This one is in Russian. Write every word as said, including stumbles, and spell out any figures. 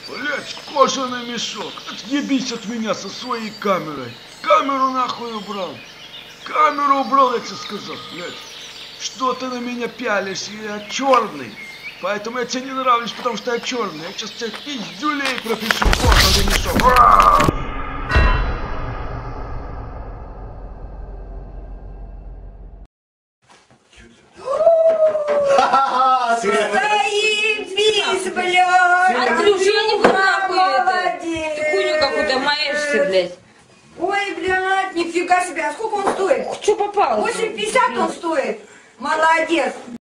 Блять, кожаный мешок. Отъебись от меня со своей камерой. Камеру нахуй убрал. Камеру убрал, я тебе сказал, блядь. Что ты на меня пялишь? Я черный. Поэтому я тебе не нравлюсь, потому что я черный. Я сейчас тебе пиздюлей пропишу. Кожаный мешок. Заебись, блядь! Андрюш, я не буду нахуй это. Ты хуйню какую-то маешься, блядь. Ой, блядь, нифига себе. А сколько он стоит? Что попало? восемь пятьдесят он стоит. Молодец.